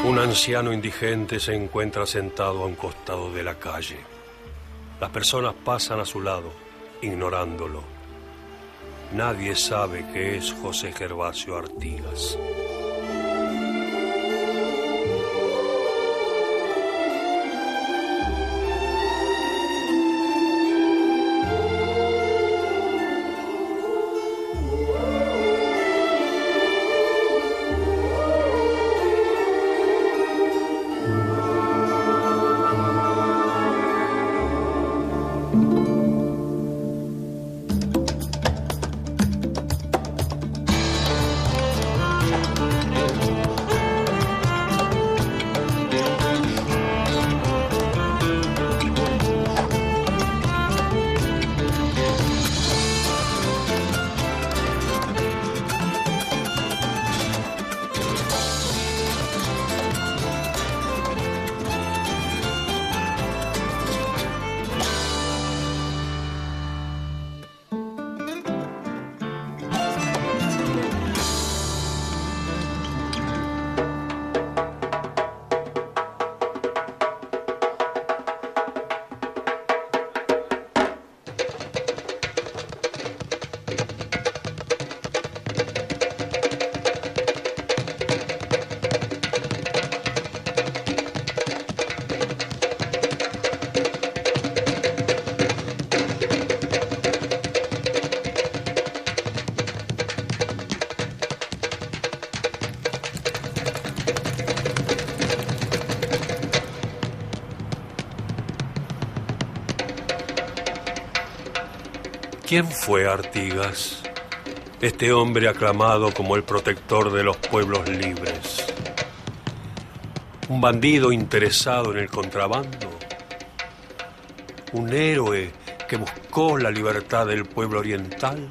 Un anciano indigente se encuentra sentado a un costado de la calle. Las personas pasan a su lado, ignorándolo. Nadie sabe que es José Gervasio Artigas. ¿Quién fue Artigas? Este hombre aclamado como el protector de los pueblos libres. Un bandido interesado en el contrabando. Un héroe que buscó la libertad del pueblo oriental.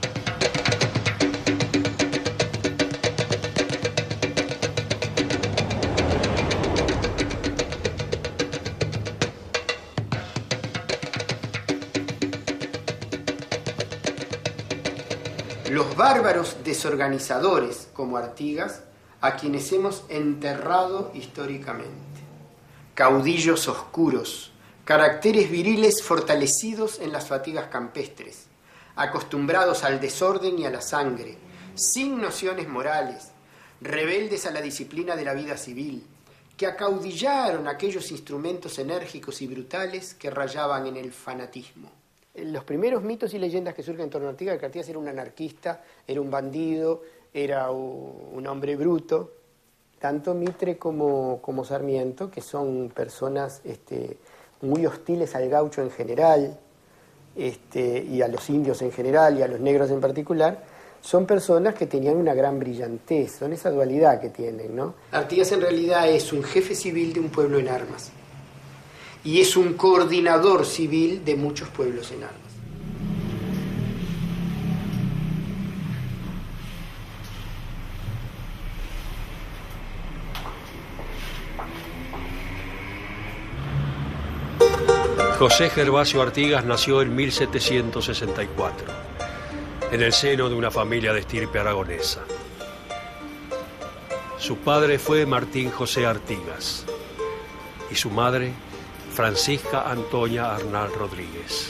Los bárbaros desorganizadores como Artigas, a quienes hemos enterrado históricamente. Caudillos oscuros, caracteres viriles fortalecidos en las fatigas campestres, acostumbrados al desorden y a la sangre, sin nociones morales, rebeldes a la disciplina de la vida civil, que acaudillaron aquellos instrumentos enérgicos y brutales que rayaban en el fanatismo. Los primeros mitos y leyendas que surgen en torno a Artigas, que Artigas era un anarquista, era un bandido, era un hombre bruto. Tanto Mitre como Sarmiento, que son personas muy hostiles al gaucho en general, y a los indios en general, y a los negros en particular, son personas que tenían una gran brillantez, son esa dualidad que tienen, ¿no? Artigas en realidad es un jefe civil de un pueblo en armas. Y es un coordinador civil de muchos pueblos en armas. José Gervasio Artigas nació en 1764, en el seno de una familia de estirpe aragonesa. Su padre fue Martín José Artigas y su madre Francisca Antonia Arnal Rodríguez.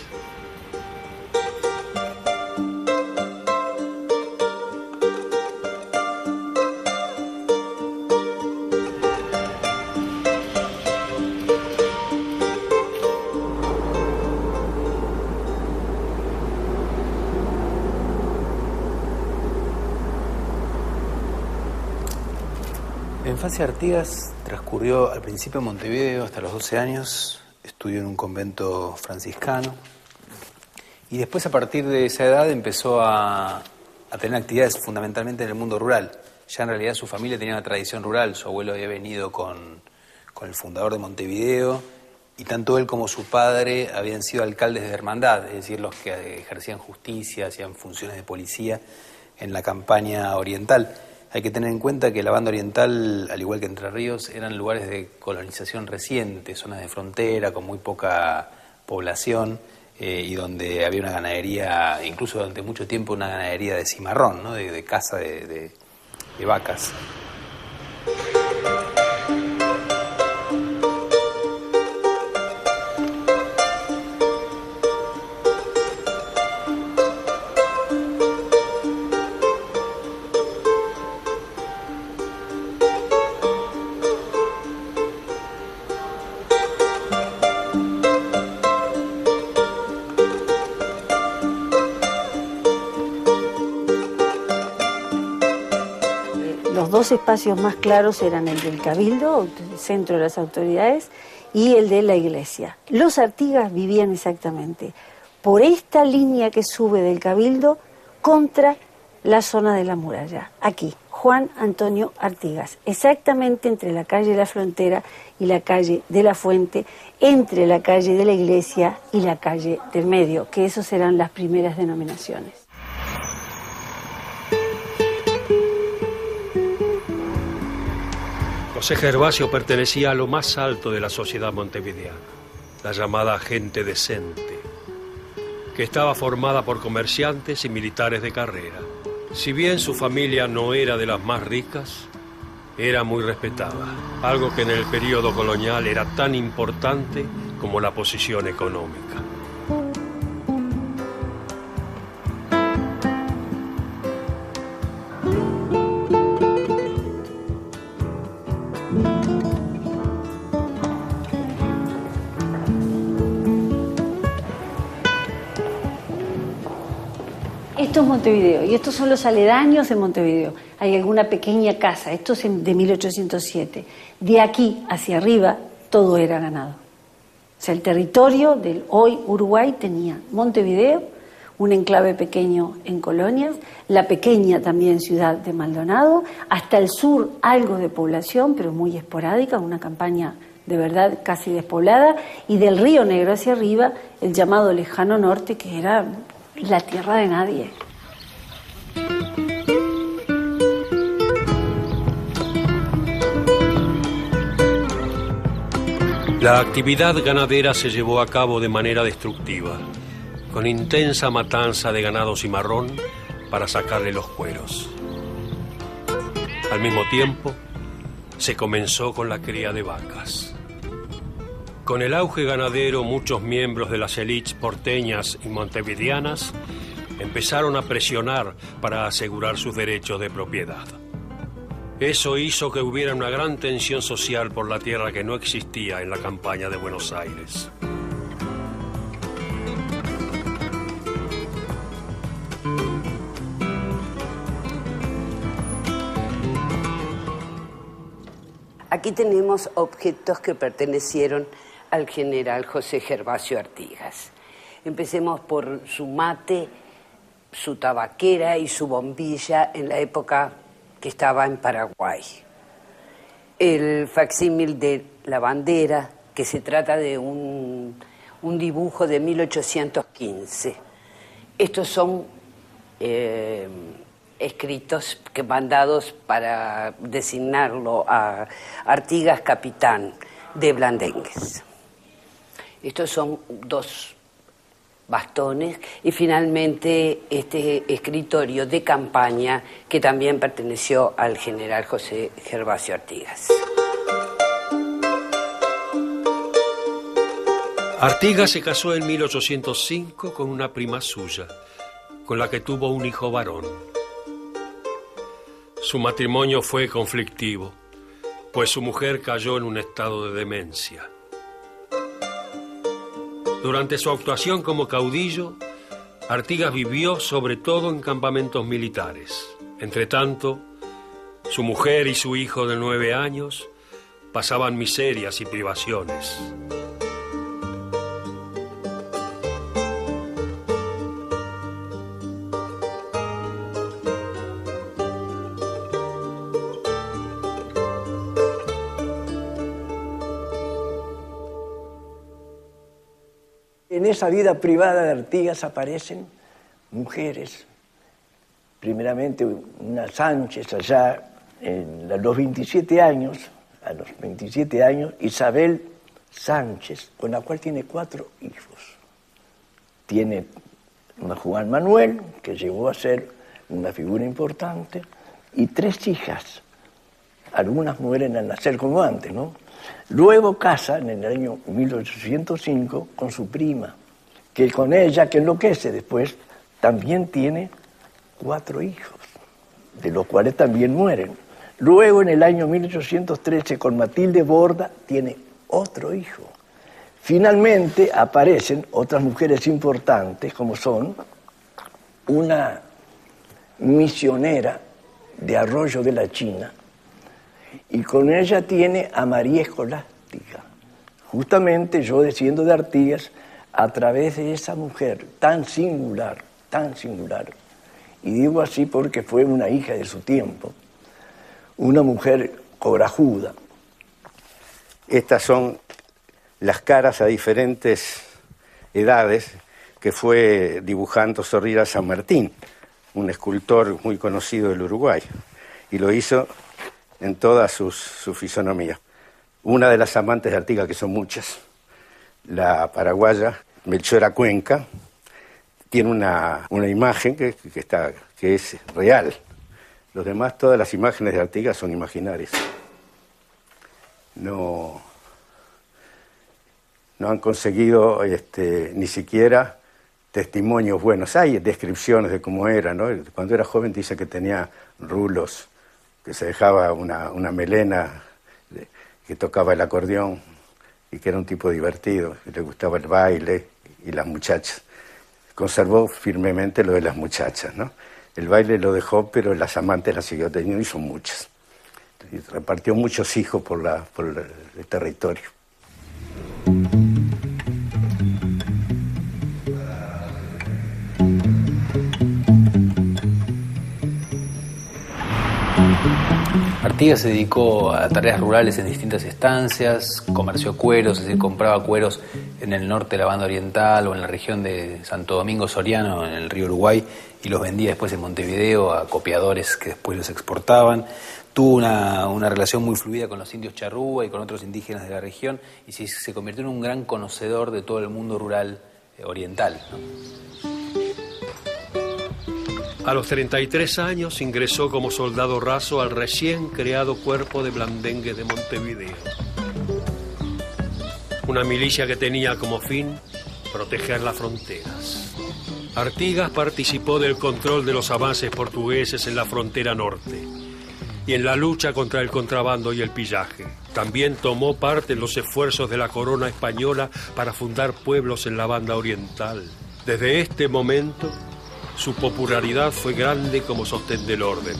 La infancia de Artigas transcurrió al principio en Montevideo hasta los 12 años, estudió en un convento franciscano y después a partir de esa edad empezó a tener actividades fundamentalmente en el mundo rural. Ya en realidad su familia tenía una tradición rural, su abuelo había venido con el fundador de Montevideo y tanto él como su padre habían sido alcaldes de hermandad, es decir, los que ejercían justicia, hacían funciones de policía en la campaña oriental. Hay que tener en cuenta que la banda oriental, al igual que Entre Ríos, eran lugares de colonización reciente, zonas de frontera con muy poca población y donde había una ganadería, incluso durante mucho tiempo una ganadería de cimarrón, ¿no? de caza de vacas. dos espacios más claros eran el del Cabildo, el centro de las autoridades, y el de la iglesia. Los Artigas vivían exactamente por esta línea que sube del Cabildo contra la zona de la muralla, aquí, Juan Antonio Artigas, exactamente entre la calle de la Frontera y la calle de la Fuente, entre la calle de la Iglesia y la calle del Medio, que esas eran las primeras denominaciones. José Gervasio pertenecía a lo más alto de la sociedad montevideana, la llamada gente decente, que estaba formada por comerciantes y militares de carrera. Si bien su familia no era de las más ricas, era muy respetada, algo que en el periodo colonial era tan importante como la posición económica. Esto es Montevideo, y estos son los aledaños de Montevideo. Hay alguna pequeña casa, esto es de 1807. De aquí hacia arriba, todo era ganado. O sea, el territorio del hoy Uruguay tenía Montevideo, un enclave pequeño en Colonias, la pequeña también ciudad de Maldonado, hasta el sur algo de población, pero muy esporádica, una campaña de verdad casi despoblada, y del Río Negro hacia arriba, el llamado lejano norte, que era la tierra de nadie. La actividad ganadera se llevó a cabo de manera destructiva, con intensa matanza de ganado cimarrón para sacarle los cueros. Al mismo tiempo, se comenzó con la cría de vacas. Con el auge ganadero, muchos miembros de las élites porteñas y montevideanas empezaron a presionar para asegurar sus derechos de propiedad. Eso hizo que hubiera una gran tensión social por la tierra que no existía en la campaña de Buenos Aires. Aquí tenemos objetos que pertenecieron al general José Gervasio Artigas. Empecemos por su mate, su tabaquera y su bombilla en la época que estaba en Paraguay. El facsímil de la bandera, que se trata de un dibujo de 1815. Estos son escritos mandados para designarlo a Artigas capitán de Blandengues. Estos son dos bastones y finalmente este escritorio de campaña que también perteneció al general José Gervasio Artigas. Artigas se casó en 1805 con una prima suya, con la que tuvo un hijo varón. Su matrimonio fue conflictivo, pues su mujer cayó en un estado de demencia. Durante su actuación como caudillo, Artigas vivió sobre todo en campamentos militares. Entretanto, su mujer y su hijo de 9 años pasaban miserias y privaciones. En esa vida privada de Artigas aparecen mujeres, primeramente una Sánchez allá a los 27 años, Isabel Sánchez, con la cual tiene 4 hijos. Tiene a Juan Manuel, que llegó a ser una figura importante, y 3 hijas. Algunas mueren al nacer como antes, ¿no? Luego casa en el año 1805 con su prima, que con ella, que enloquece después, también tiene 4 hijos, de los cuales también mueren. Luego en el año 1813 con Matilde Borda tiene otro hijo. Finalmente aparecen otras mujeres importantes, como son una misionera de Arroyo de la China, y con ella tiene a María Escolástica. Justamente yo desciendo de Artigas a través de esa mujer tan singular, y digo así porque fue una hija de su tiempo, una mujer corajuda. Estas son las caras a diferentes edades que fue dibujando Zorrilla San Martín, un escultor muy conocido del Uruguay, y lo hizo en toda su fisonomía. Una de las amantes de Artigas, que son muchas, la paraguaya Melchora Cuenca, tiene una imagen que es real. Los demás, todas las imágenes de Artigas son imaginarias. No han conseguido ni siquiera testimonios buenos. Hay descripciones de cómo era, ¿no? Cuando era joven dice que tenía rulos, que se dejaba una melena, que tocaba el acordeón y que era un tipo divertido, que le gustaba el baile y las muchachas. Conservó firmemente lo de las muchachas, ¿no? El baile lo dejó, pero las amantes las siguió teniendo y son muchas. Y repartió muchos hijos por el territorio. Artigas se dedicó a tareas rurales en distintas estancias, comerció cueros, es decir, compraba cueros en el norte de la banda oriental o en la región de Santo Domingo Soriano, en el río Uruguay, y los vendía después en Montevideo a copiadores que después los exportaban. Tuvo una relación muy fluida con los indios charrúa y con otros indígenas de la región, y se convirtió en un gran conocedor de todo el mundo rural oriental, ¿no? A los 33 años ingresó como soldado raso al recién creado Cuerpo de Blandengues de Montevideo. Una milicia que tenía como fin proteger las fronteras. Artigas participó del control de los avances portugueses en la frontera norte y en la lucha contra el contrabando y el pillaje. También tomó parte en los esfuerzos de la corona española para fundar pueblos en la banda oriental. Desde este momento, su popularidad fue grande como sostén del orden.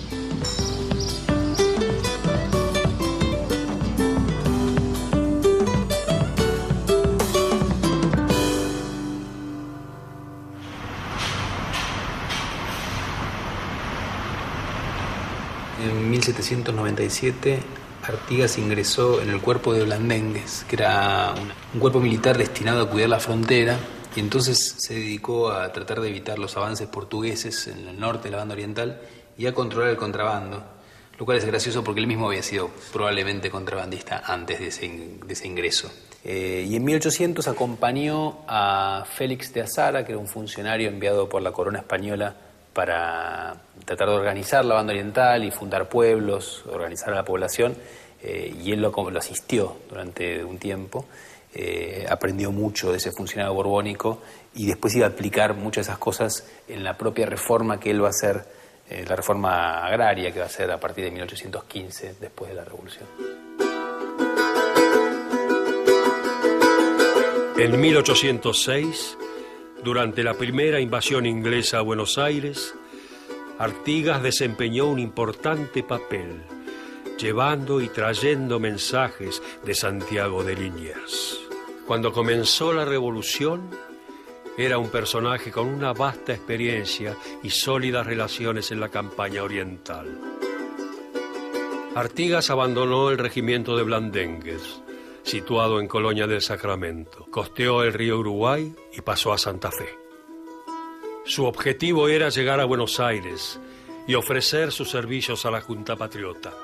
En 1797, Artigas ingresó en el Cuerpo de Blandengues, que era un cuerpo militar destinado a cuidar la frontera, y entonces se dedicó a tratar de evitar los avances portugueses en el norte de la banda oriental y a controlar el contrabando, lo cual es gracioso porque él mismo había sido probablemente contrabandista antes de ese ingreso. Y en 1800 acompañó a Félix de Azara, que era un funcionario enviado por la corona española para tratar de organizar la banda oriental y fundar pueblos, organizar a la población, y él lo asistió durante un tiempo. Aprendió mucho de ese funcionario borbónico y después iba a aplicar muchas de esas cosas en la propia reforma que él va a hacer, la reforma agraria que va a hacer a partir de 1815, después de la Revolución. En 1806, durante la primera invasión inglesa a Buenos Aires, Artigas desempeñó un importante papel, llevando y trayendo mensajes de Santiago de Liniers. Cuando comenzó la revolución, era un personaje con una vasta experiencia y sólidas relaciones en la campaña oriental. Artigas abandonó el regimiento de Blandengues, situado en Colonia del Sacramento, costeó el río Uruguay y pasó a Santa Fe. Su objetivo era llegar a Buenos Aires y ofrecer sus servicios a la Junta Patriota.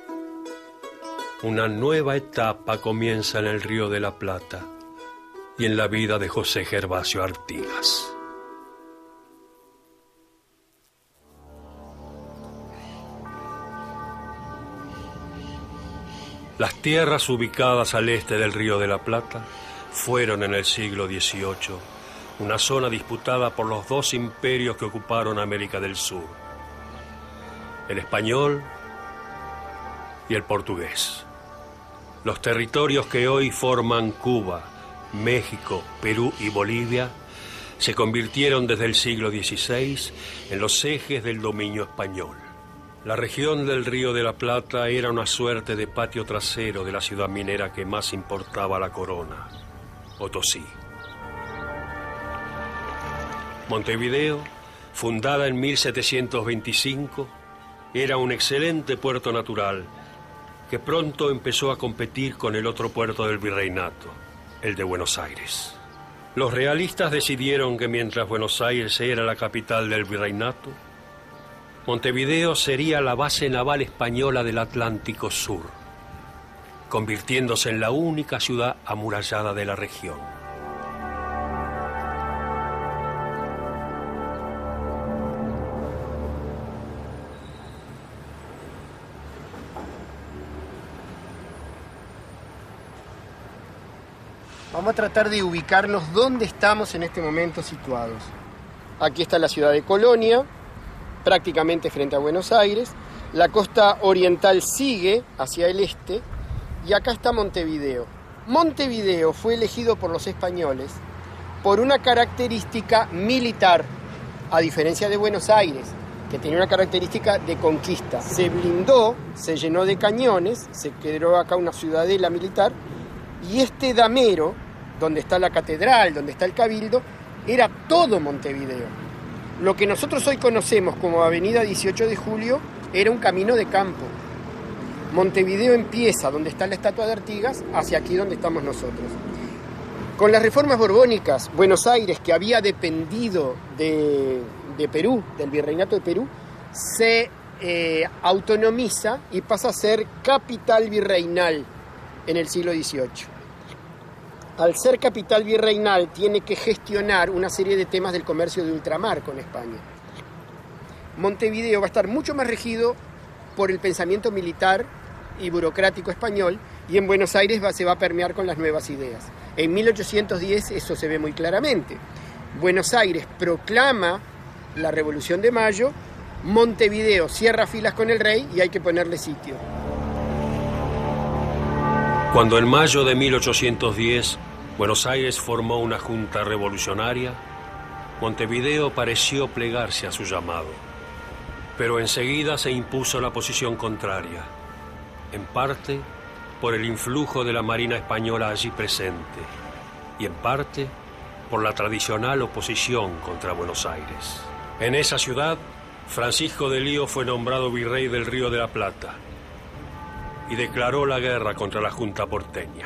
Una nueva etapa comienza en el Río de la Plata y en la vida de José Gervasio Artigas. Las tierras ubicadas al este del Río de la Plata fueron en el siglo XVIII una zona disputada por los dos imperios que ocuparon América del Sur, el español y el portugués. Los territorios que hoy forman Cuba, México, Perú y Bolivia se convirtieron desde el siglo XVI en los ejes del dominio español. La región del Río de la Plata era una suerte de patio trasero de la ciudad minera que más importaba a la corona, Potosí. Montevideo, fundada en 1725, era un excelente puerto natural que pronto empezó a competir con el otro puerto del virreinato, el de Buenos Aires. Los realistas decidieron que mientras Buenos Aires era la capital del virreinato, Montevideo sería la base naval española del Atlántico Sur, convirtiéndose en la única ciudad amurallada de la región. Vamos a tratar de ubicarnos dónde estamos en este momento situados. Aquí está la ciudad de Colonia, prácticamente frente a Buenos Aires. La costa oriental sigue hacia el este y acá está Montevideo. Montevideo fue elegido por los españoles por una característica militar, a diferencia de Buenos Aires, que tenía una característica de conquista. Se blindó, se llenó de cañones, se creó acá una ciudadela militar, y este damero, donde está la catedral, donde está el cabildo, era todo Montevideo. Lo que nosotros hoy conocemos como Avenida 18 de Julio era un camino de campo. Montevideo empieza donde está la estatua de Artigas, hacia aquí donde estamos nosotros. Con las reformas borbónicas, Buenos Aires, que había dependido de Perú, del virreinato de Perú, se autonomiza y pasa a ser capital virreinal en el siglo XVIII. Al ser capital virreinal, tiene que gestionar una serie de temas del comercio de ultramar con España. Montevideo va a estar mucho más regido por el pensamiento militar y burocrático español, y en Buenos Aires se va a permear con las nuevas ideas. En 1810 eso se ve muy claramente. Buenos Aires proclama la Revolución de Mayo, Montevideo cierra filas con el rey y hay que ponerle sitio. Cuando en mayo de 1810 Buenos Aires formó una junta revolucionaria, Montevideo pareció plegarse a su llamado. Pero enseguida se impuso la posición contraria, en parte por el influjo de la Marina española allí presente y en parte por la tradicional oposición contra Buenos Aires. En esa ciudad, Francisco de Lío fue nombrado virrey del Río de la Plata y declaró la guerra contra la Junta porteña.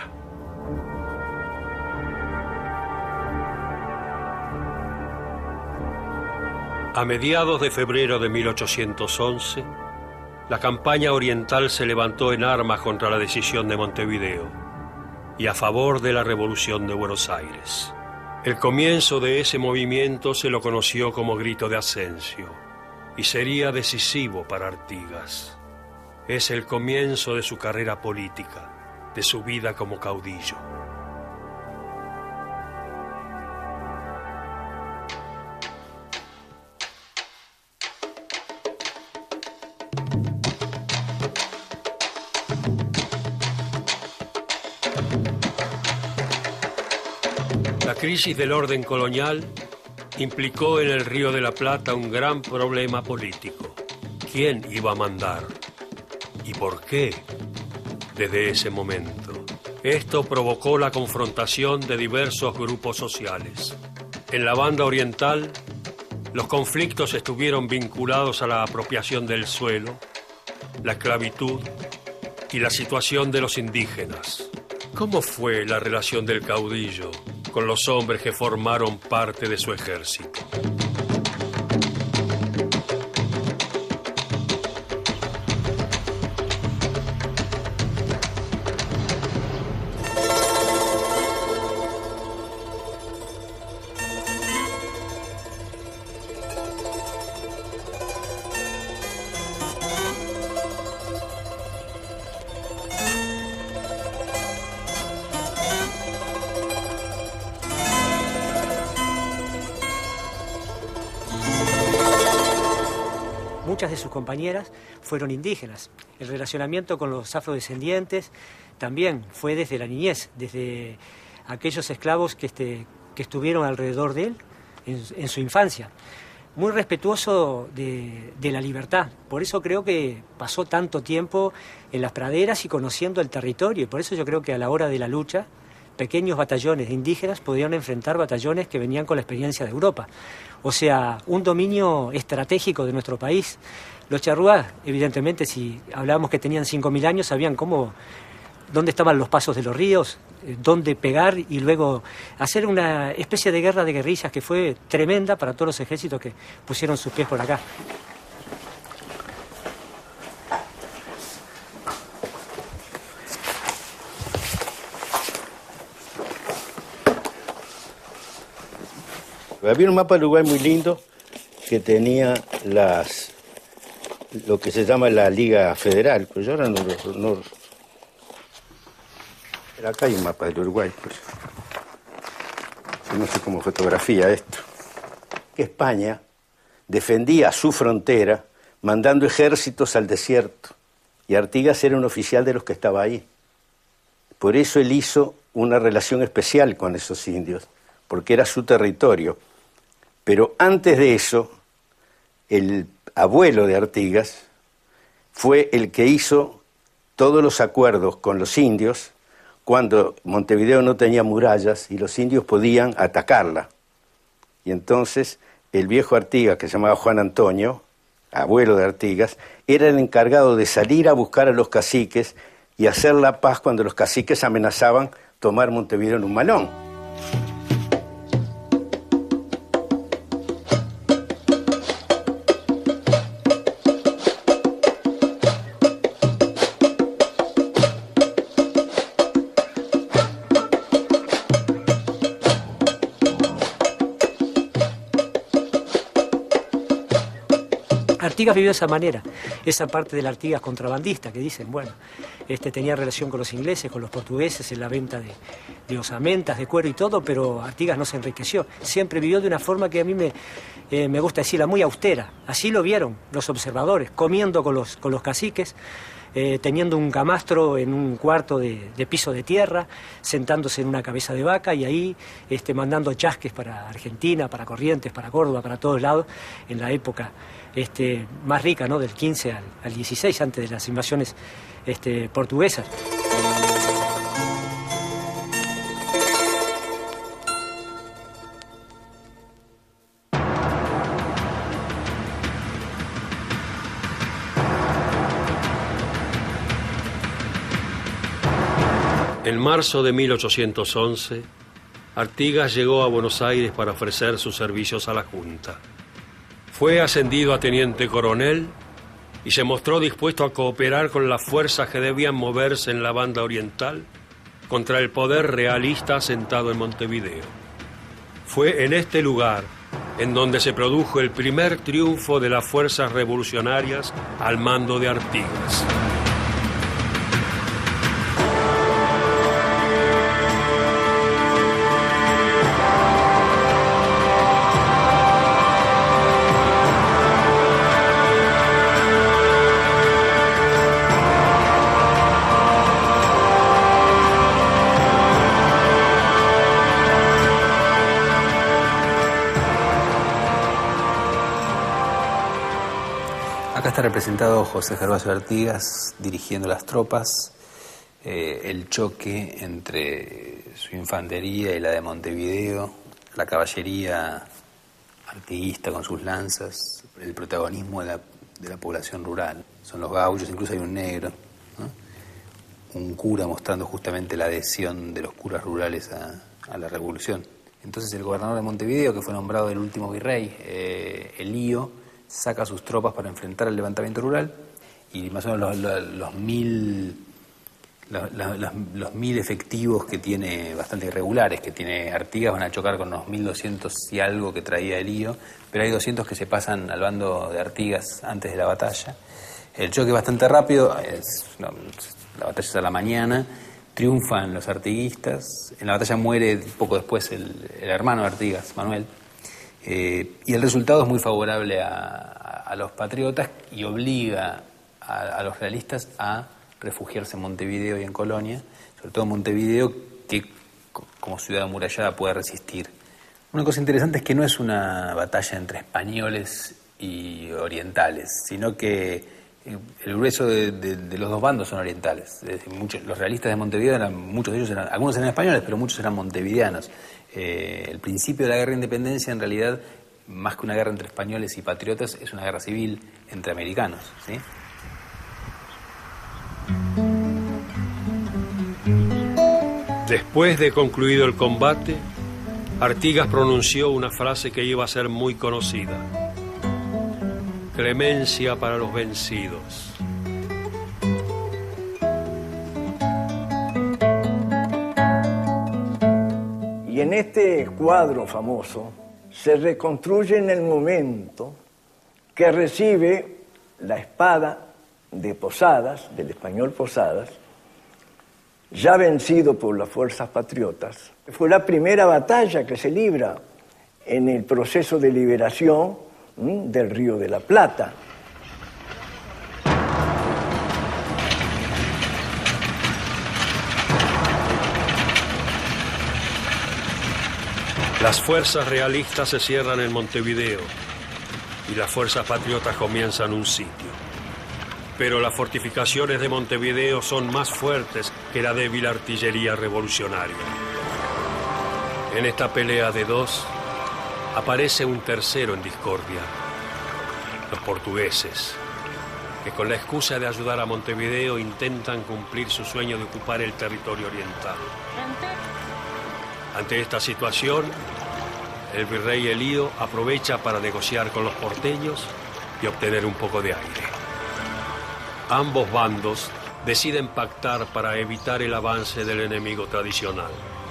A mediados de febrero de 1811, la campaña oriental se levantó en armas contra la decisión de Montevideo y a favor de la Revolución de Buenos Aires. El comienzo de ese movimiento se lo conoció como Grito de Ascencio y sería decisivo para Artigas. Es el comienzo de su carrera política, de su vida como caudillo. La crisis del orden colonial implicó en el Río de la Plata un gran problema político. ¿Quién iba a mandar? ¿Y por qué? Desde ese momento. Esto provocó la confrontación de diversos grupos sociales. En la banda oriental, los conflictos estuvieron vinculados a la apropiación del suelo, la esclavitud y la situación de los indígenas. ¿Cómo fue la relación del caudillo con los hombres que formaron parte de su ejército? Muchas de sus compañeras fueron indígenas. El relacionamiento con los afrodescendientes también fue desde la niñez, desde aquellos esclavos que estuvieron alrededor de él en su infancia. muy respetuoso de la libertad. Por eso creo que pasó tanto tiempo en las praderas y conociendo el territorio. Y por eso yo creo que a la hora de la lucha, pequeños batallones de indígenas podían enfrentar batallones que venían con la experiencia de Europa. O sea, un dominio estratégico de nuestro país. Los charrúas, evidentemente, si hablábamos que tenían 5.000 años, sabían dónde estaban los pasos de los ríos, dónde pegar y luego hacer una especie de guerra de guerrillas que fue tremenda para todos los ejércitos que pusieron sus pies por acá. Había un mapa de Uruguay muy lindo que tenía lo que se llama la Liga Federal, pues yo ahora no. Pero acá hay un mapa del Uruguay, pues. No sé cómo fotografía esto. Que España defendía su frontera mandando ejércitos al desierto. Y Artigas era un oficial de los que estaba ahí. Por eso él hizo una relación especial con esos indios, porque era su territorio. Pero antes de eso, el abuelo de Artigas fue el que hizo todos los acuerdos con los indios cuando Montevideo no tenía murallas y los indios podían atacarla. Y entonces el viejo Artigas, que se llamaba Juan Antonio, abuelo de Artigas, era el encargado de salir a buscar a los caciques y hacer la paz cuando los caciques amenazaban tomar Montevideo en un malón. Artigas vivió de esa manera, esa parte del Artigas contrabandista que dicen, bueno, tenía relación con los ingleses, con los portugueses en la venta de osamentas, de cuero y todo, pero Artigas no se enriqueció, siempre vivió de una forma que a mí me gusta decirla, muy austera. Así lo vieron los observadores, comiendo con los caciques, teniendo un camastro en un cuarto de piso de tierra, sentándose en una cabeza de vaca y ahí mandando chasques para Argentina, para Corrientes, para Córdoba, para todos lados, en la época más rica, ¿no? Del 15 al 16, antes de las invasiones portuguesas. En marzo de 1811, Artigas llegó a Buenos Aires para ofrecer sus servicios a la Junta. Fue ascendido a teniente coronel y se mostró dispuesto a cooperar con las fuerzas que debían moverse en la banda oriental contra el poder realista asentado en Montevideo. Fue en este lugar en donde se produjo el primer triunfo de las fuerzas revolucionarias al mando de Artigas. Acá está representado José Gervasio Artigas dirigiendo las tropas, el choque entre su infantería y la de Montevideo, la caballería artiguista con sus lanzas, el protagonismo de la población rural. Son los gaullos, incluso hay un negro, ¿no? Un cura mostrando justamente la adhesión de los curas rurales a la revolución. Entonces el gobernador de Montevideo, que fue nombrado el último virrey, Elío, saca sus tropas para enfrentar el levantamiento rural y más o menos los 1.000 efectivos que tiene, bastante irregulares, que tiene Artigas, van a chocar con los 1.200 y algo que traía Elío, pero hay 200 que se pasan al bando de Artigas antes de la batalla. El choque es bastante rápido, la batalla es a la mañana, triunfan los artiguistas, en la batalla muere poco después el hermano de Artigas, Manuel. Y el resultado es muy favorable a los patriotas y obliga a los realistas a refugiarse en Montevideo y en Colonia, sobre todo Montevideo, que como ciudad amurallada puede resistir Una cosa interesante es que no es una batalla entre españoles y orientales, sino que el grueso de los dos bandos son orientales. Es decir, los realistas de Montevideo muchos de ellos algunos eran españoles, pero muchos eran montevideanos. El principio de la guerra de independencia, en realidad, más que una guerra entre españoles y patriotas, es una guerra civil entre americanos, ¿sí? Después de concluido el combate, Artigas pronunció una frase que iba a ser muy conocida: clemencia para los vencidos. Y en este cuadro famoso se reconstruye en el momento que recibe la espada de Posadas, del español Posadas, ya vencido por las fuerzas patriotas. Fue la primera batalla que se libra en el proceso de liberación del Río de la Plata. Las fuerzas realistas se cierran en Montevideo y las fuerzas patriotas comienzan un sitio. Pero las fortificaciones de Montevideo son más fuertes que la débil artillería revolucionaria. En esta pelea de dos, aparece un tercero en discordia: los portugueses, que con la excusa de ayudar a Montevideo intentan cumplir su sueño de ocupar el territorio oriental. Ante esta situación, el virrey Elío aprovecha para negociar con los porteños y obtener un poco de aire. Ambos bandos deciden pactar para evitar el avance del enemigo tradicional.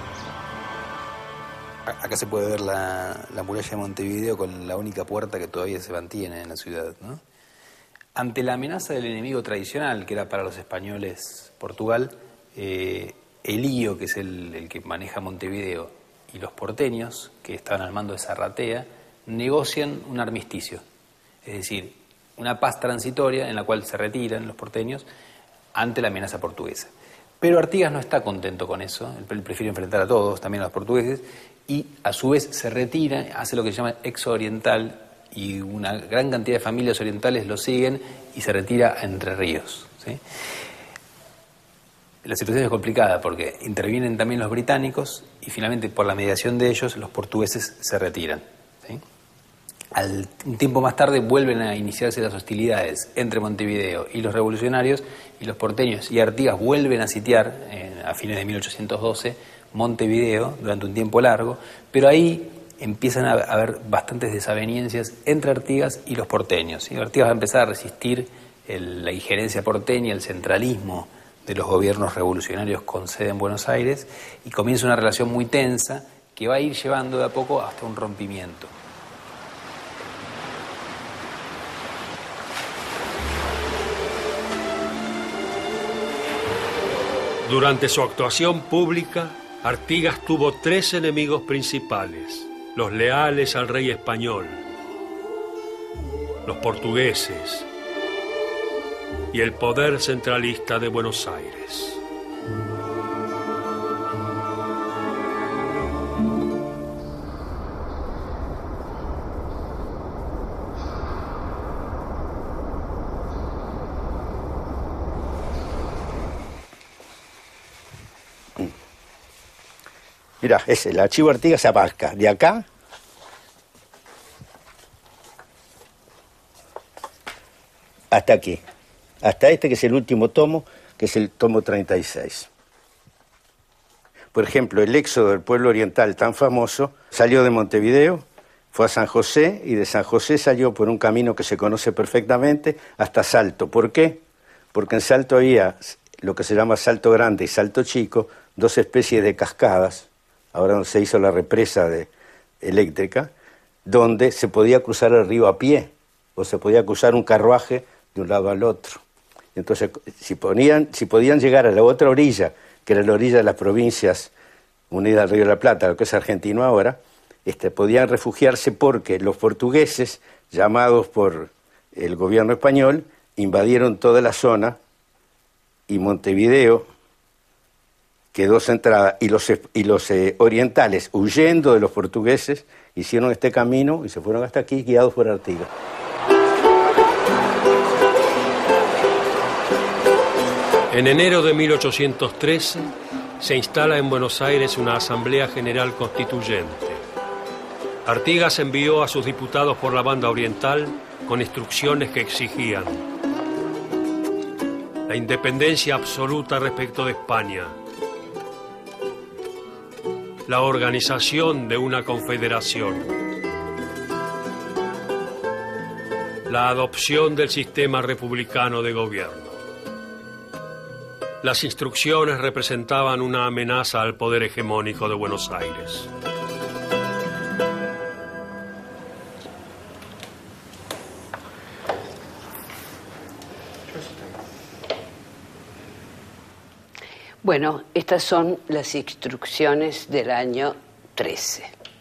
Acá se puede ver la muralla de Montevideo con la única puerta que todavía se mantiene en la ciudad, ¿no? Ante la amenaza del enemigo tradicional, que era para los españoles Portugal, Elío, que es el que maneja Montevideo, y los porteños, que estaban al mando de Zarratea, negocian un armisticio. Es decir, una paz transitoria en la cual se retiran los porteños ante la amenaza portuguesa. Pero Artigas no está contento con eso, él prefiere enfrentar a todos, también a los portugueses, y a su vez se retira, hace lo que se llama éxodo oriental, y una gran cantidad de familias orientales lo siguen y se retira a Entre Ríos, ¿sí? La situación es complicada porque intervienen también los británicos y finalmente por la mediación de ellos los portugueses se retiran, ¿sí? Un tiempo más tarde vuelven a iniciarse las hostilidades entre Montevideo y los revolucionarios, y los porteños y Artigas vuelven a sitiar a fines de 1812 Montevideo durante un tiempo largo, pero ahí empiezan a haber bastantes desavenencias entre Artigas y los porteños, ¿sí? Artigas va a empezar a resistir la injerencia porteña, el centralismo de los gobiernos revolucionarios con sede en Buenos Aires, y comienza una relación muy tensa que va a ir llevando de a poco hasta un rompimiento. Durante su actuación pública, Artigas tuvo 3 enemigos principales: los leales al rey español, los portugueses y el poder centralista de Buenos Aires. Mirá, el archivo Artigas abarca de acá hasta aquí, hasta este que es el último tomo, que es el tomo 36. Por ejemplo, el éxodo del pueblo oriental tan famoso salió de Montevideo, fue a San José, y de San José salió por un camino que se conoce perfectamente hasta Salto. ¿Por qué? Porque en Salto había lo que se llama Salto Grande y Salto Chico, 2 especies de cascadas, ahora donde se hizo la represa eléctrica, donde se podía cruzar el río a pie, o se podía cruzar un carruaje de un lado al otro. Entonces, si podían llegar a la otra orilla, que era la orilla de las provincias unidas al Río de la Plata, lo que es argentino ahora, podían refugiarse porque los portugueses, llamados por el gobierno español, invadieron toda la zona, y Montevideo quedó centrada, y los orientales, huyendo de los portugueses, hicieron este camino y se fueron hasta aquí, guiados por Artigas. En enero de 1813 se instala en Buenos Aires una Asamblea General Constituyente. Artigas envió a sus diputados por la banda oriental con instrucciones que exigían la independencia absoluta respecto de España, la organización de una confederación, la adopción del sistema republicano de gobierno. Las instrucciones representaban una amenaza al poder hegemónico de Buenos Aires. Bueno, estas son las instrucciones del año 13.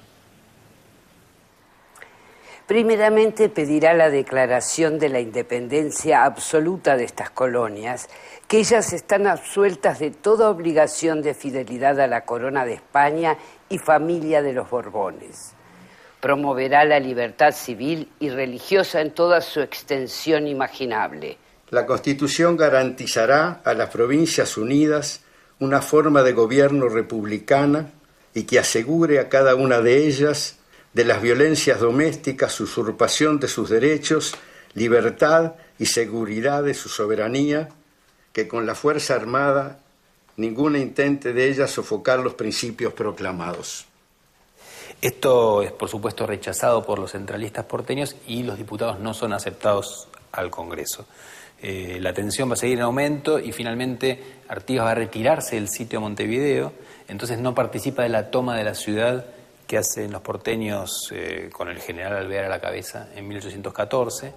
Primeramente pedirá la declaración de la independencia absoluta de estas colonias, que ellas están absueltas de toda obligación de fidelidad a la corona de España y familia de los Borbones. Promoverá la libertad civil y religiosa en toda su extensión imaginable. La Constitución garantizará a las Provincias Unidas una forma de gobierno republicana y que asegure a cada una de ellas de las violencias domésticas, usurpación de sus derechos, libertad y seguridad de su soberanía, que con la fuerza armada ninguna intente de ella sofocar los principios proclamados. Esto es, por supuesto, rechazado por los centralistas porteños y los diputados no son aceptados al Congreso. La tensión va a seguir en aumento y finalmente Artigas va a retirarse del sitio de Montevideo, entonces no participa de la toma de la ciudad que hacen los porteños con el general Alvear a la cabeza en 1814.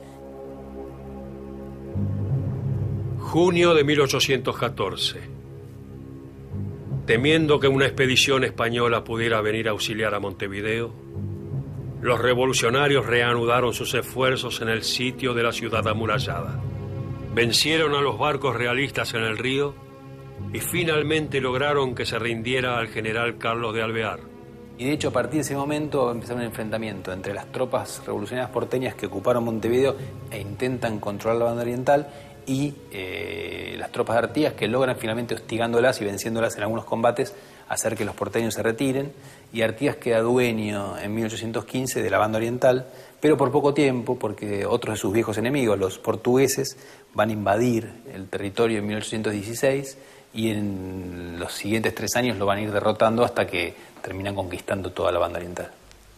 Junio de 1814. Temiendo que una expedición española pudiera venir a auxiliar a Montevideo, los revolucionarios reanudaron sus esfuerzos en el sitio de la ciudad amurallada. Vencieron a los barcos realistas en el río y finalmente lograron que se rindiera al general Carlos de Alvear. Y de hecho, a partir de ese momento va a empezar un enfrentamiento entre las tropas revolucionarias porteñas que ocuparon Montevideo e intentan controlar la banda oriental y las tropas de Artigas que logran finalmente, hostigándolas y venciéndolas en algunos combates, hacer que los porteños se retiren, y Artigas queda dueño en 1815 de la banda oriental, pero por poco tiempo, porque otros de sus viejos enemigos, los portugueses, van a invadir el territorio en 1816 y en los siguientes 3 años lo van a ir derrotando hasta que terminan conquistando toda la banda oriental.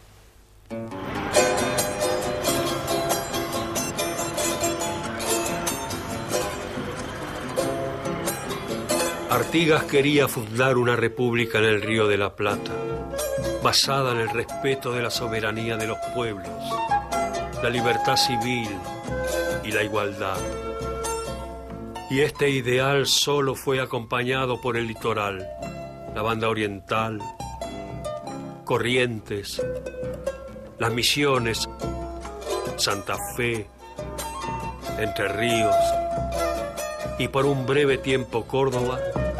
Artigas quería fundar una república en el Río de la Plata, basada en el respeto de la soberanía de los pueblos, la libertad civil y la igualdad. Y este ideal solo fue acompañado por el litoral, la banda oriental, Corrientes, las Misiones, Santa Fe, Entre Ríos y por un breve tiempo Córdoba,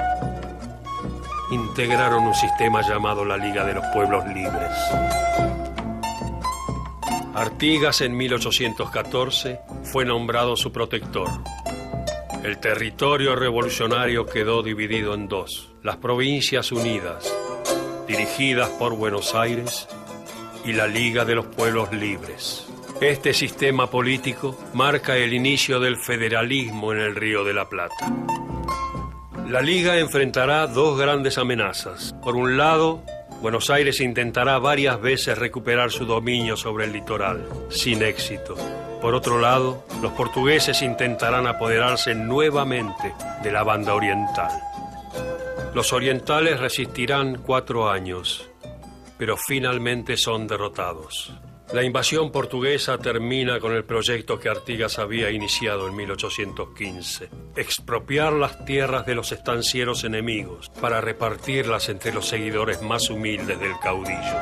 integraron un sistema llamado la Liga de los Pueblos Libres. Artigas en 1814 fue nombrado su protector. El territorio revolucionario quedó dividido en 2, las Provincias Unidas, dirigidas por Buenos Aires, y la Liga de los Pueblos Libres. Este sistema político marca el inicio del federalismo en el Río de la Plata. La Liga enfrentará 2 grandes amenazas. Por un lado, Buenos Aires intentará varias veces recuperar su dominio sobre el litoral, sin éxito. Por otro lado, los portugueses intentarán apoderarse nuevamente de la banda oriental. Los orientales resistirán 4 años, pero finalmente son derrotados. La invasión portuguesa termina con el proyecto que Artigas había iniciado en 1815, expropiar las tierras de los estancieros enemigos para repartirlas entre los seguidores más humildes del caudillo.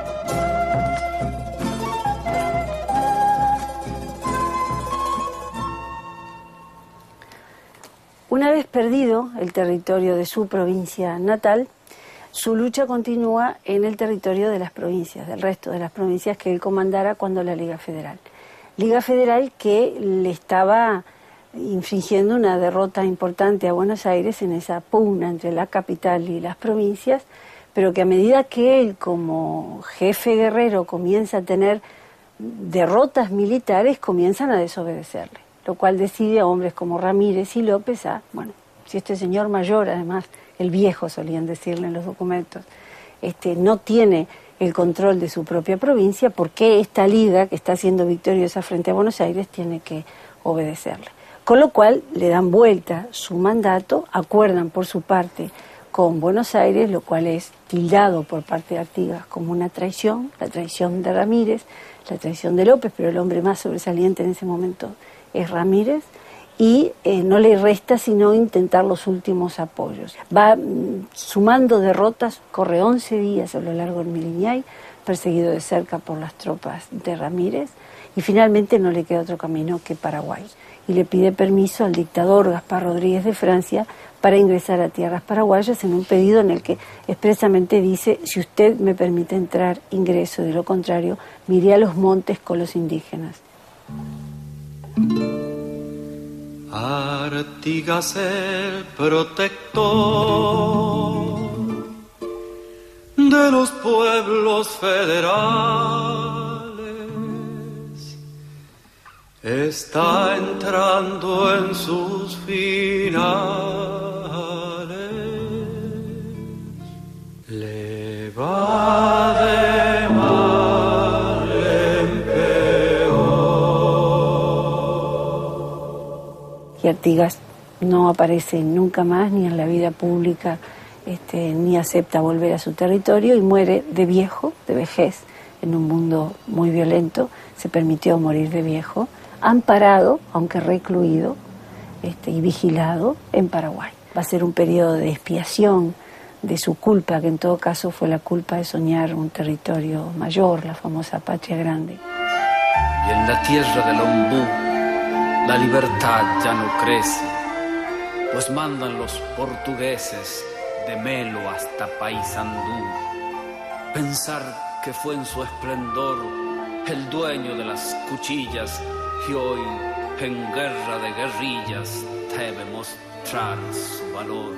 Una vez perdido el territorio de su provincia natal, su lucha continúa en el territorio de las provincias, del resto de las provincias que él comandara cuando la Liga Federal. Liga Federal que le estaba infligiendo una derrota importante a Buenos Aires en esa pugna entre la capital y las provincias, pero que a medida que él como jefe guerrero comienza a tener derrotas militares, comienzan a desobedecerle, lo cual decide a hombres como Ramírez y López bueno, si este señor mayor, además, el viejo solían decirle en los documentos, no tiene el control de su propia provincia, ¿por qué esta liga que está siendo victoriosa frente a Buenos Aires tiene que obedecerle? Con lo cual le dan vuelta su mandato, acuerdan por su parte con Buenos Aires, lo cual es tildado por parte de Artigas como una traición, la traición de Ramírez, la traición de López, pero el hombre más sobresaliente en ese momento es Ramírez, y no le resta sino intentar los últimos apoyos. Va sumando derrotas, corre 11 días a lo largo del Miliñay, perseguido de cerca por las tropas de Ramírez, y finalmente no le queda otro camino que Paraguay. Y le pide permiso al dictador Gaspar Rodríguez de Francia para ingresar a tierras paraguayas en un pedido en el que expresamente dice: si usted me permite entrar, ingreso, de lo contrario, me iré a los montes con los indígenas. Artigas el protector de los pueblos federales está entrando en sus finales. Le va de mal en peor. Y Artigas no aparece nunca más ni en la vida pública, ni acepta volver a su territorio, y muere de viejo, de vejez, en un mundo muy violento. Se permitió morir de viejo, amparado, aunque recluido, y vigilado en Paraguay. Va a ser un periodo de expiación de su culpa, que en todo caso fue la culpa de soñar un territorio mayor, la famosa Patria Grande. Y en la tierra del ombú la libertad ya no crece, pues mandan los portugueses de Melo hasta Paysandú. Pensar que fue en su esplendor el dueño de las cuchillas, y hoy en guerra de guerrillas debe mostrar su valor.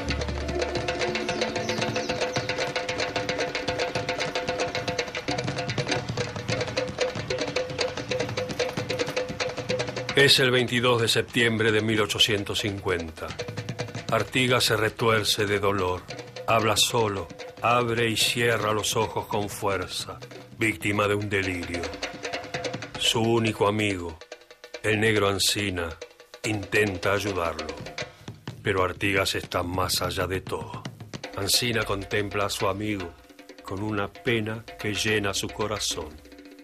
Es el 22 de septiembre de 1850. Artigas se retuerce de dolor, habla solo, abre y cierra los ojos con fuerza, víctima de un delirio. Su único amigo, el negro Ancina, intenta ayudarlo, pero Artigas está más allá de todo. Ancina contempla a su amigo con una pena que llena su corazón.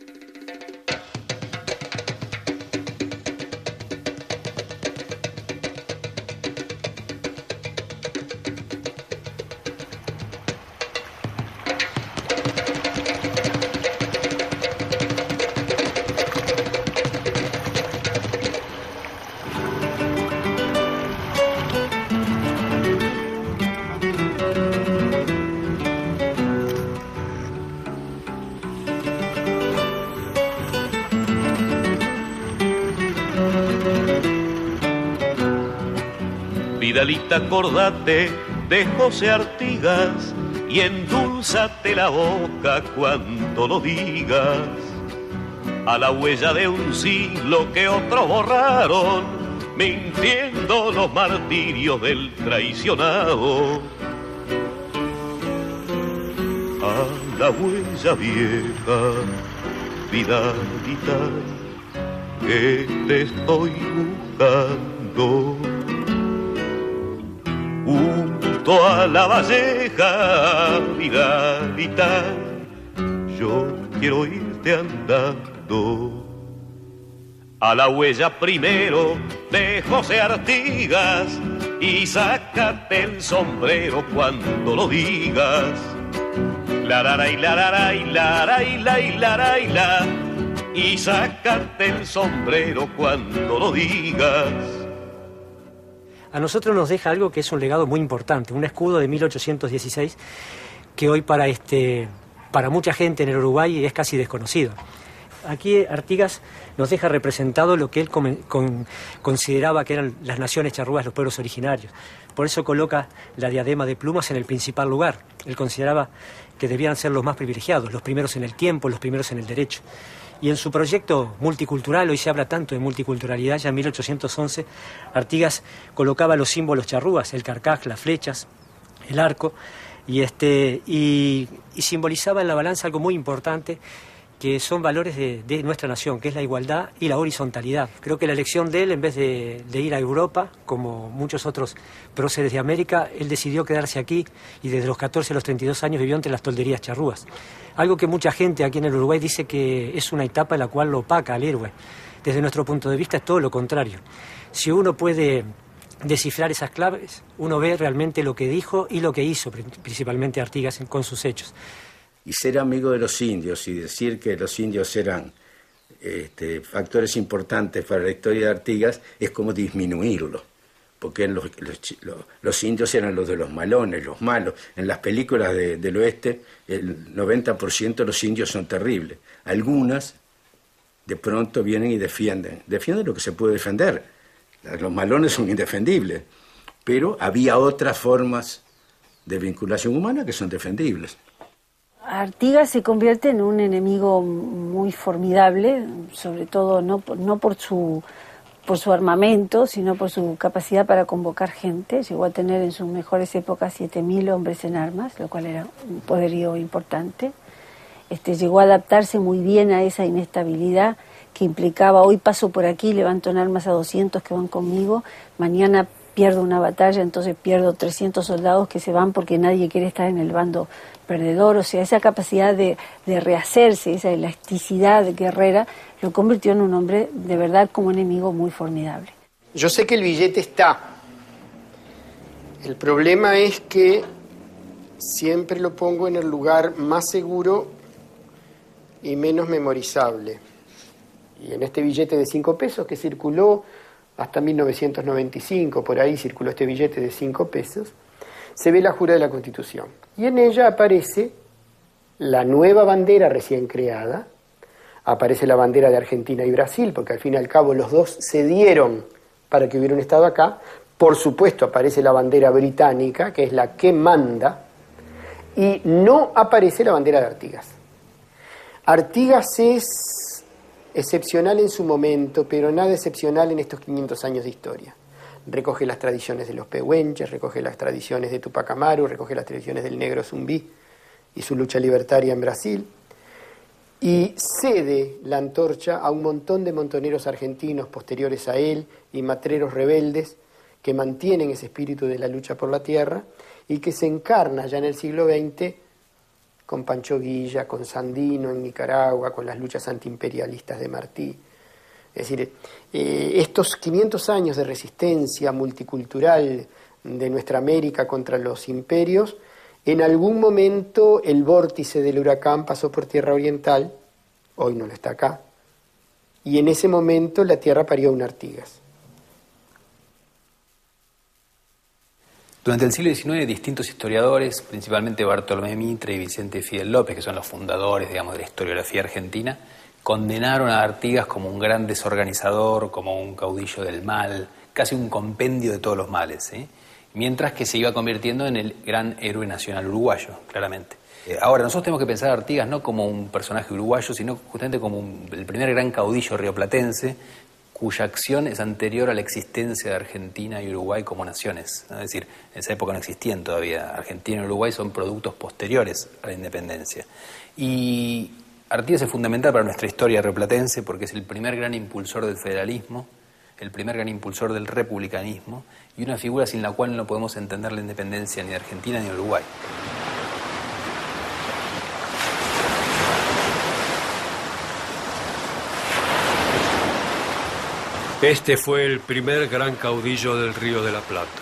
Vidalita, acordate de José Artigas y endulzate la boca cuando lo digas. A la huella de un siglo que otros borraron, mintiendo los martirios del traicionado. A la huella vieja, Vidalita, que te estoy buscando. Junto a la valleja, Vidalita, yo quiero irte andando. A la huella primero de José Artigas y sácate el sombrero cuando lo digas. La la la la la la la la la la, y sácate el sombrero cuando lo digas. a nosotros nos deja algo que es un legado muy importante, un escudo de 1816 que hoy para mucha gente en el Uruguay es casi desconocido. Aquí Artigas nos deja representado lo que él consideraba que eran las naciones charrúas, los pueblos originarios. Por eso coloca la diadema de plumas en el principal lugar. Él consideraba que debían ser los más privilegiados, los primeros en el tiempo, los primeros en el derecho. Y en su proyecto multicultural, hoy se habla tanto de multiculturalidad, ya en 1811 Artigas colocaba los símbolos charrúas, el carcaj, las flechas, el arco, y simbolizaba en la balanza algo muy importante, que son valores de nuestra nación, que es la igualdad y la horizontalidad. Creo que la elección de él, en vez de ir a Europa, como muchos otros próceres de América, él decidió quedarse aquí y desde los 14 a los 32 años vivió entre las tolderías charrúas. Algo que mucha gente aquí en el Uruguay dice que es una etapa en la cual lo opaca al héroe. Desde nuestro punto de vista es todo lo contrario. Si uno puede descifrar esas claves, uno ve realmente lo que dijo y lo que hizo, principalmente Artigas con sus hechos. Y ser amigo de los indios y decir que los indios eran factores importantes para la historia de Artigas es como disminuirlo, porque los indios eran los de los malones, los malos. En las películas del oeste el 90% de los indios son terribles. Algunas de pronto vienen y defienden lo que se puede defender. Los malones son indefendibles, pero había otras formas de vinculación humana que son defendibles. Artigas se convierte en un enemigo muy formidable, sobre todo no por su armamento, sino por su capacidad para convocar gente. Llegó a tener en sus mejores épocas 7.000 hombres en armas, lo cual era un poderío importante. Llegó a adaptarse muy bien a esa inestabilidad que implicaba: hoy paso por aquí, levanto en armas a 200 que van conmigo, mañana pierdo una batalla, entonces pierdo 300 soldados que se van porque nadie quiere estar en el bando perdedor. O sea, esa capacidad de rehacerse, esa elasticidad guerrera, lo convirtió en un hombre de verdad como enemigo muy formidable. Yo sé que el billete está. El problema es que siempre lo pongo en el lugar más seguro y menos memorizable. Y en este billete de 5 pesos que circuló hasta 1995, por ahí circuló este billete de 5 pesos, se ve la jura de la Constitución. Y en ella aparece la nueva bandera recién creada, aparece la bandera de Argentina y Brasil, porque al fin y al cabo los dos cedieron para que hubiera un Estado acá. Por supuesto aparece la bandera británica, que es la que manda, y no aparece la bandera de Artigas. Artigas es excepcional en su momento, pero nada excepcional en estos 500 años de historia. Recoge las tradiciones de los pehuenches, recoge las tradiciones de Tupac Amaru, recoge las tradiciones del negro Zumbí y su lucha libertaria en Brasil, y cede la antorcha a un montón de montoneros argentinos posteriores a él y matreros rebeldes que mantienen ese espíritu de la lucha por la tierra y que se encarna ya en el siglo XX con Pancho Villa, con Sandino en Nicaragua, con las luchas antiimperialistas de Martí. Es decir, estos 500 años de resistencia multicultural de nuestra América contra los imperios, en algún momento el vórtice del huracán pasó por Tierra Oriental, hoy no lo está acá, y en ese momento la tierra parió un Artigas. Durante el siglo XIX, distintos historiadores, principalmente Bartolomé Mitre y Vicente Fidel López, que son los fundadores, digamos, de la historiografía argentina, condenaron a Artigas como un gran desorganizador, como un caudillo del mal, casi un compendio de todos los males, ¿eh? Mientras que se iba convirtiendo en el gran héroe nacional uruguayo, claramente. Ahora, nosotros tenemos que pensar a Artigas no como un personaje uruguayo, sino justamente como el primer gran caudillo rioplatense, cuya acción es anterior a la existencia de Argentina y Uruguay como naciones, ¿no? Es decir, en esa época no existían todavía. Argentina y Uruguay son productos posteriores a la independencia. Y Artigas es fundamental para nuestra historia rioplatense porque es el primer gran impulsor del federalismo, el primer gran impulsor del republicanismo y una figura sin la cual no podemos entender la independencia ni de Argentina ni de Uruguay. Este fue el primer gran caudillo del Río de la Plata.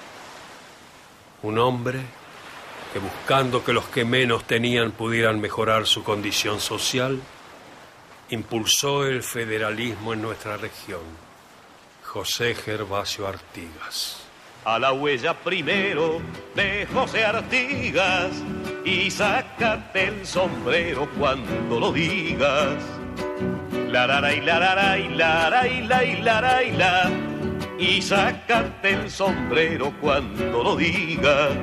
Un hombre que, buscando que los que menos tenían pudieran mejorar su condición social, impulsó el federalismo en nuestra región. José Gervasio Artigas. a la huella primero de José Artigas y sácate el sombrero cuando lo digas. La la la la la la la la la la, y sácate el sombrero cuando lo digas.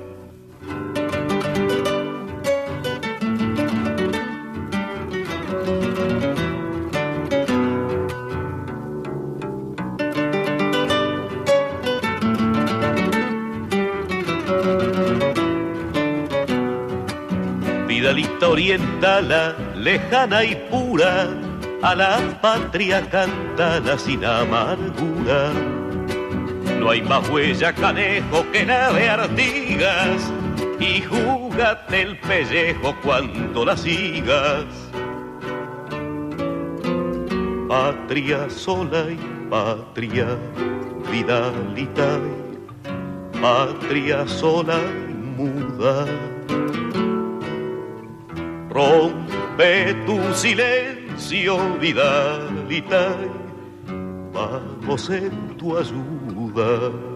Vidalita orientala, lejana y pura, a la patria cantala sin amargura. No hay más huella, canejo, que nave Artigas, y júgate el pellejo cuando la sigas. Patria sola y patria Vidalita, patria sola y muda. Rompe tu silencio, Vidalita, vamos en tu ayuda.